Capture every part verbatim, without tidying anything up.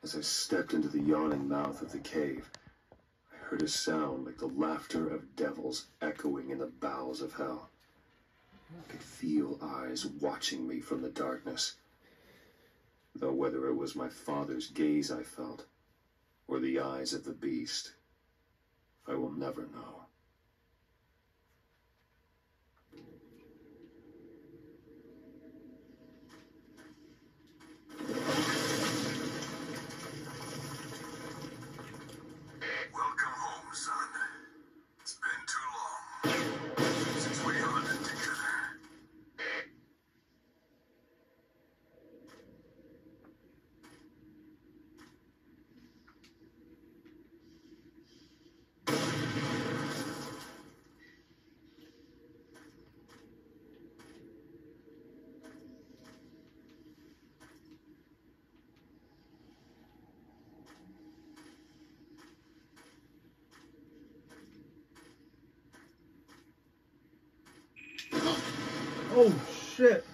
As I stepped into the yawning mouth of the cave, I heard a sound like the laughter of devils echoing in the bowels of hell. I could feel eyes watching me from the darkness, though whether it was my father's gaze I felt, or the eyes of the beast, I will never know. Welcome home, son. It's been too long since we hunted together. Oh shit.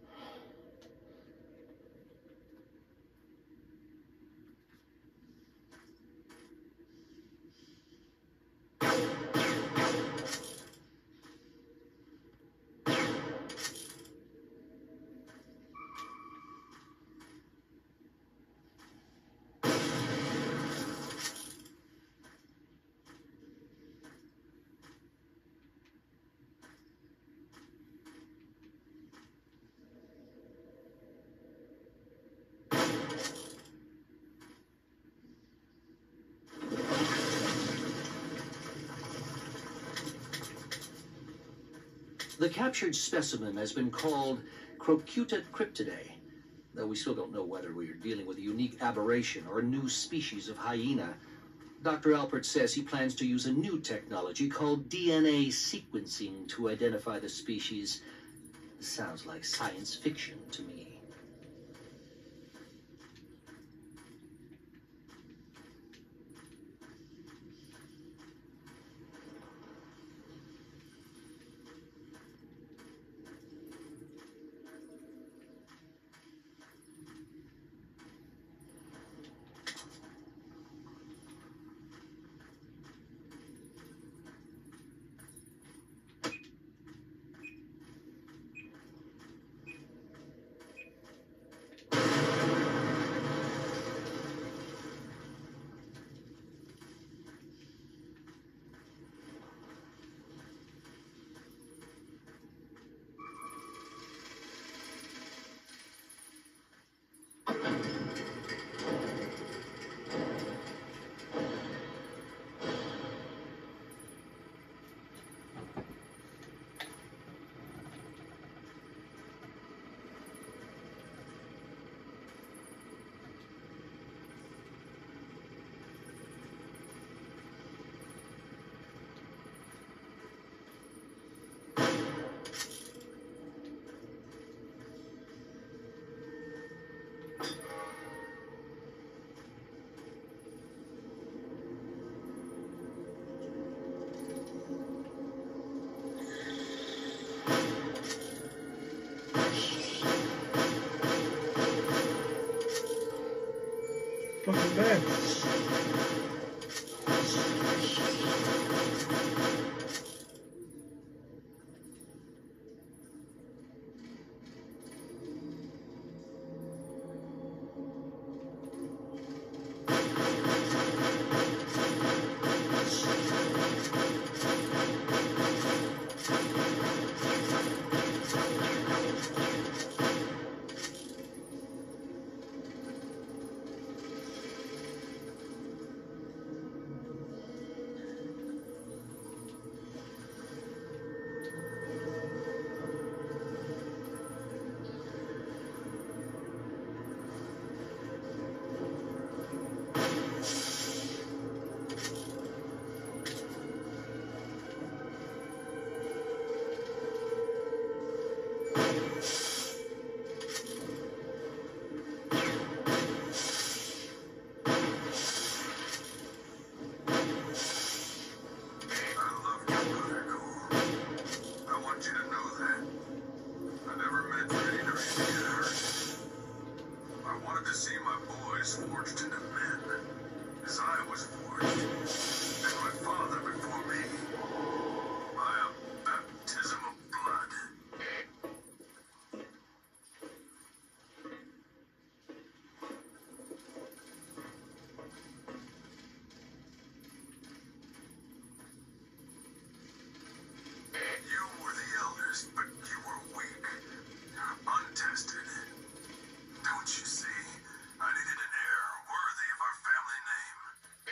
The captured specimen has been called Crocuta cryptidae, though we still don't know whether we are dealing with a unique aberration or a new species of hyena. Doctor Alpert says he plans to use a new technology called D N A sequencing to identify the species. Sounds like science fiction to me. Fucking man. forged into men, as I was forged, and my father before me, by a baptism of blood. You were the elders, but you were weak, untested. Don't you see? I needed an heir worthy of our family name.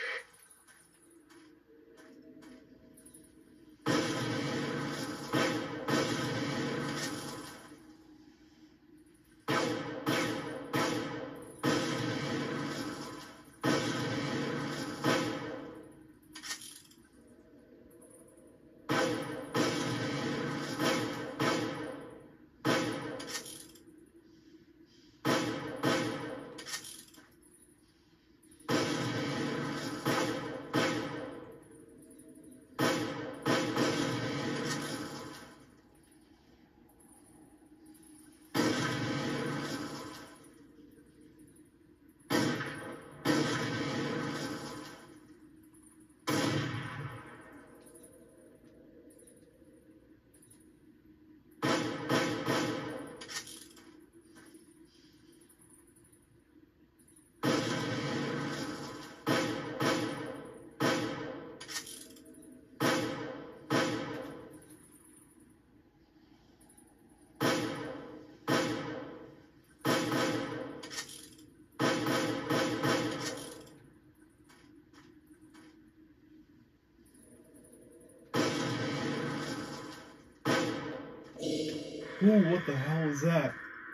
Ooh, what the hell is that?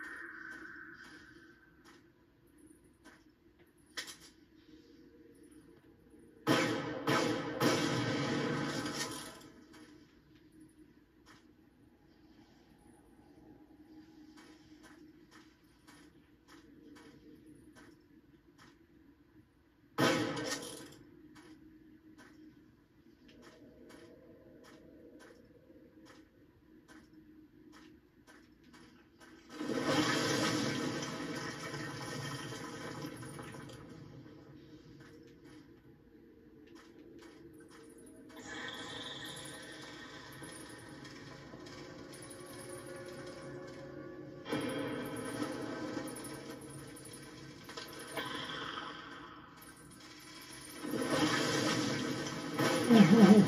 Ooh.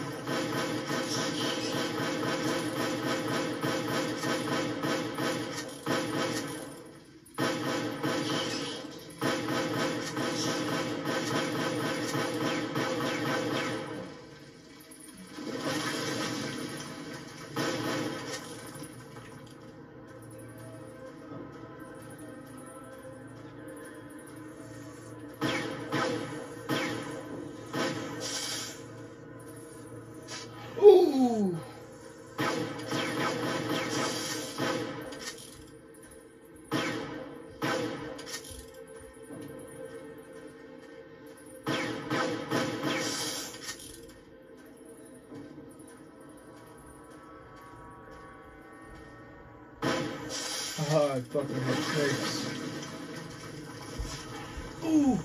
Ooh. Ah, I fucking hate snakes. Ooh.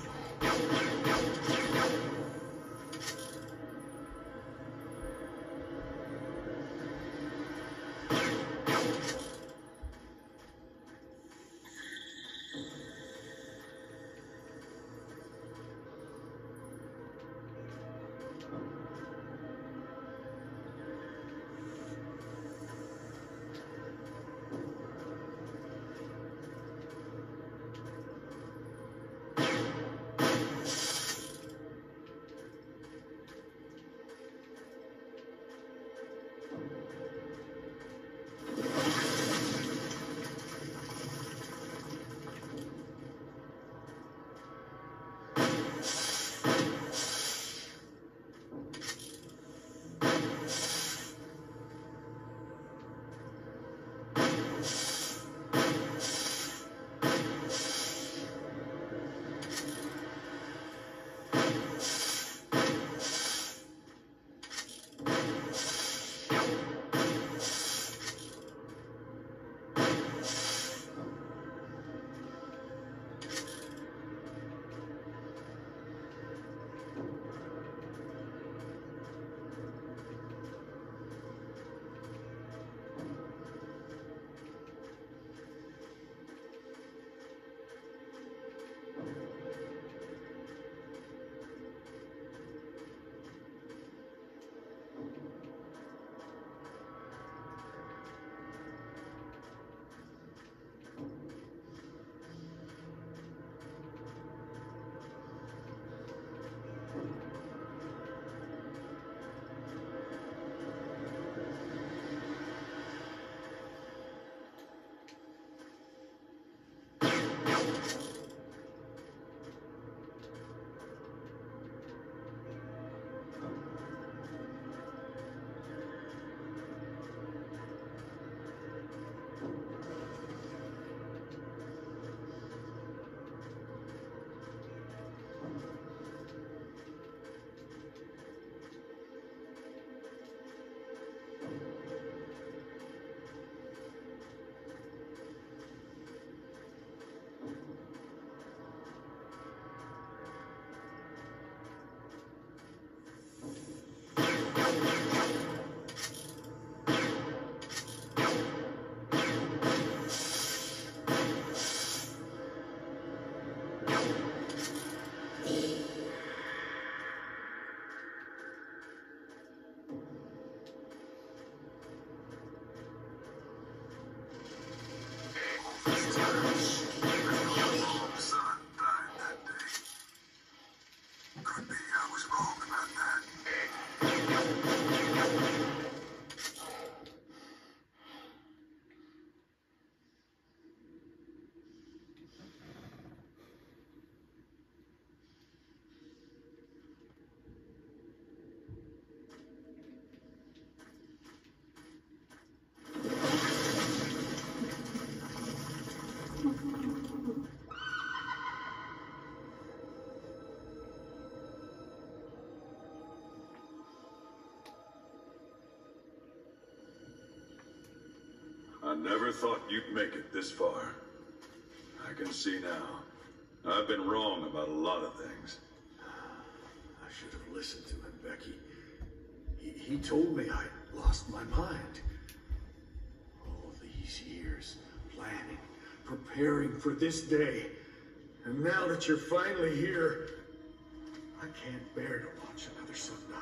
never thought you'd make it this far. I can see now. I've been wrong about a lot of things. I should have listened to him, Becky. He, he told me I lost my mind. All these years, planning, preparing for this day. And now that you're finally here, I can't bear to watch another son die.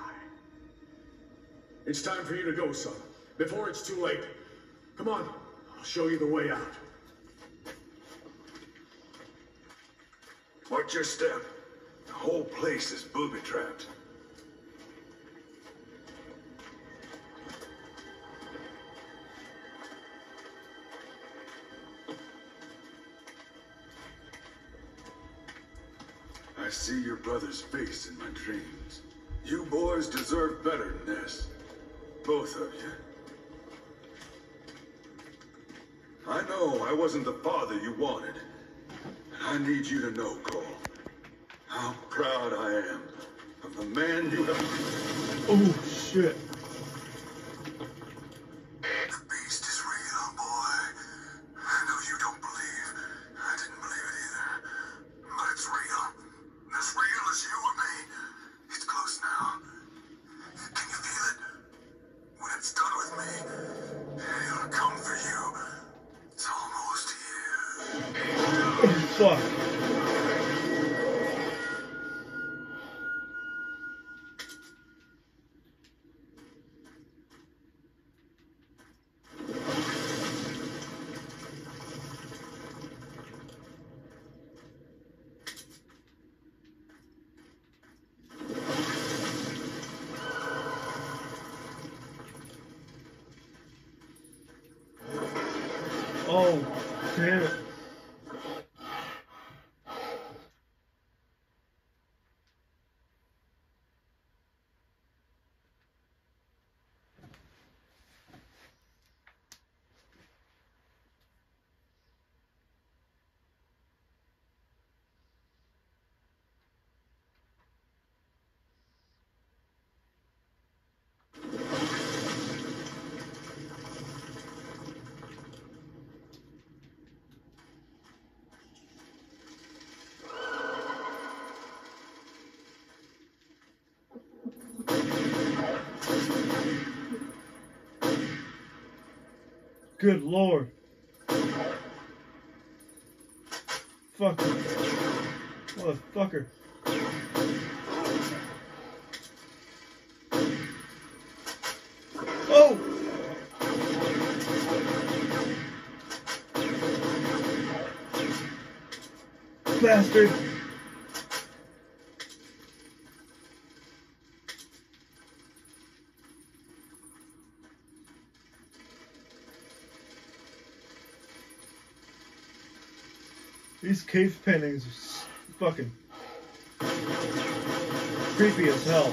It's time for you to go, son, before it's too late. Come on, I'll show you the way out. Watch your step. The whole place is booby-trapped. I see your brother's face in my dreams. You boys deserve better than this. Both of you. I know I wasn't the father you wanted. I need you to know, Cole, how proud I am of the man you have. Oh, shit. The beast is real, boy. I know you don't believe. I didn't believe it either. But it's real. As real as you or me. It's close now. Can you feel it? When it's done with me, it'll come for you. It's almost here. Fuck. Oh, damn it. Good lord. Fucker. Motherfucker. Oh! Bastard. These cave paintings are s- fucking creepy as hell.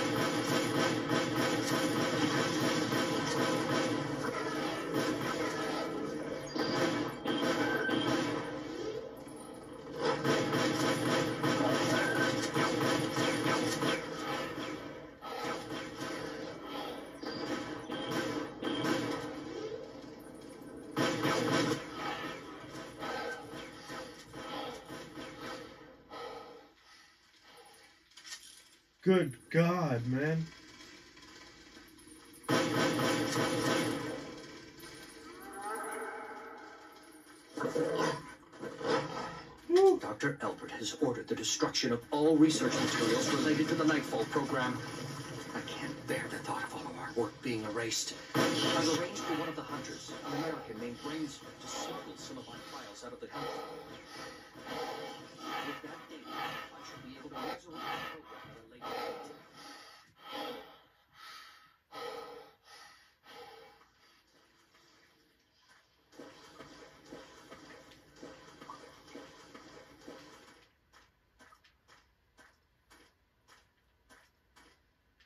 Good God, man. Doctor Elbert has ordered the destruction of all research materials related to the Nightfall program. I can't bear the thought of all of our work being erased. I've arranged for one of the hunters, an American named Brainsford, to sample some of my files out of the country. With that data, I should be able to resurrect the program at a later date.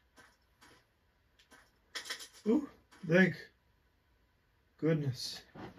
Ooh, thank goodness.